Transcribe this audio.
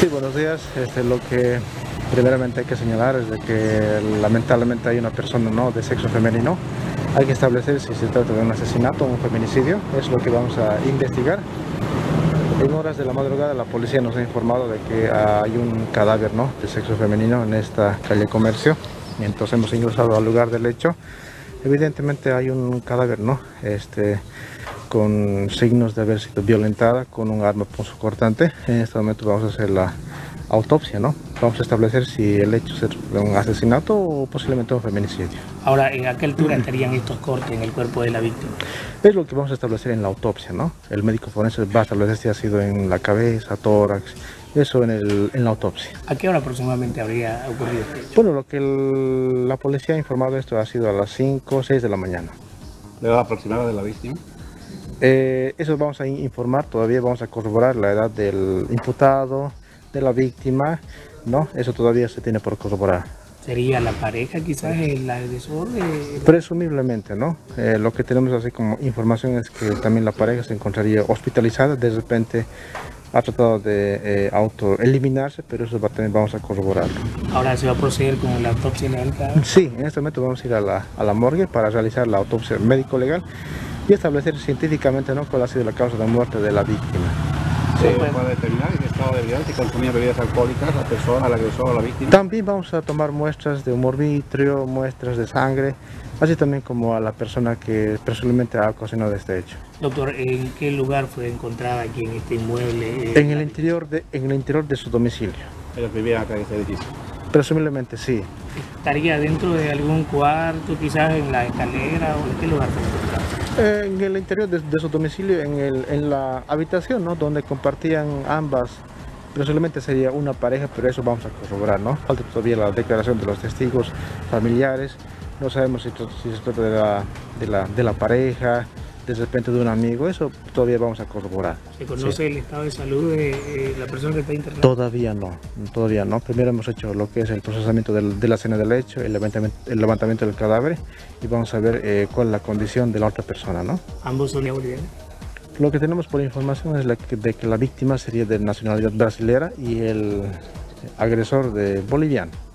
Sí, buenos días. Lo que primeramente hay que señalar es de que lamentablemente hay una persona, ¿no?, de sexo femenino. Hay que establecer si se trata de un asesinato o un feminicidio. Es lo que vamos a investigar. En horas de la madrugada la policía nos ha informado de que hay un cadáver, ¿no?, de sexo femenino en esta calle Comercio. Y entonces hemos ingresado al lugar del hecho. Evidentemente hay un cadáver, ¿no?, con signos de haber sido violentada con un arma punzocortante. En este momento vamos a hacer la autopsia, ¿no? Vamos a establecer si el hecho es un asesinato o posiblemente un feminicidio. Ahora, ¿a qué altura estarían estos cortes en el cuerpo de la víctima? Es lo que vamos a establecer en la autopsia, ¿no? El médico forense va a establecer si ha sido en la cabeza, tórax, eso en la autopsia. ¿A qué hora aproximadamente habría ocurrido este hecho? Bueno, lo que la policía ha informado esto ha sido a las 5 o 6 de la mañana. ¿La edad aproximada de la víctima? Eso vamos a informar, todavía vamos a corroborar la edad del imputado, de la víctima, ¿no? Eso todavía se tiene por corroborar. ¿Sería la pareja quizás el agresor? Presumiblemente, ¿no? Lo que tenemos así como información es que también la pareja se encontraría hospitalizada, de repente ha tratado de autoeliminarse, pero eso también vamos a corroborarlo. ¿Ahora se va a proceder con la autopsia legal? Sí, en este momento vamos a ir a la morgue para realizar la autopsia médico-legal y establecer científicamente, ¿no?, cuál ha sido la causa de muerte de la víctima. ¿Se puede determinar en qué estado de ebriedad, si consumía bebidas alcohólicas la persona, el agresor o la víctima? También vamos a tomar muestras de humor vitrio, muestras de sangre, así también como a la persona que presumiblemente ha ocasionado este hecho. Doctor, ¿en qué lugar fue encontrada aquí en este inmueble? En el interior de su domicilio. Ellos vivían acá en este edificio. Presumiblemente sí. ¿Estaría dentro de algún cuarto, quizás en la escalera o en qué lugar fue encontrada? En el interior de su domicilio, en la habitación, ¿no?, donde compartían ambas. Presumiblemente sería una pareja, pero eso vamos a corroborar, ¿no? Falta todavía la declaración de los testigos familiares. No sabemos si se trata de la pareja, de repente de un amigo. Eso todavía vamos a corroborar. ¿Se conoce el estado de salud de la persona que está internada? Todavía no. Primero hemos hecho lo que es el procesamiento de la escena del hecho, el levantamiento del cadáver, y vamos a ver cuál es la condición de la otra persona, ¿no? ¿Ambos son bolivianos? Lo que tenemos por información es de que la víctima sería de nacionalidad brasilera y el agresor de boliviano.